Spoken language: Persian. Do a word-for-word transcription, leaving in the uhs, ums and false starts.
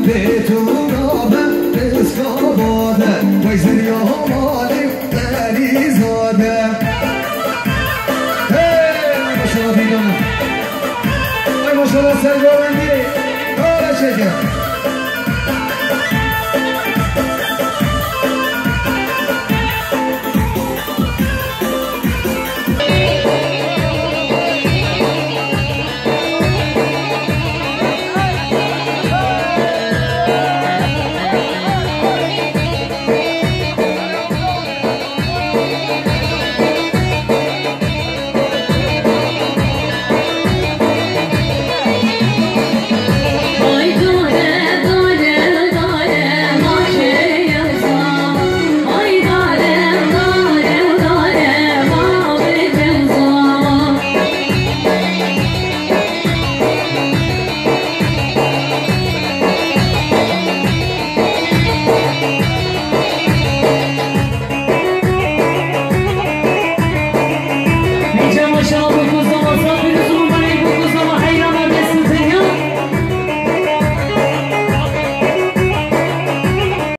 بتونابه رزقاباده ویزر یا مالی دلی زاده هی ماشالله بیدانم ای ماشالله سرگاوندی داره چکه Show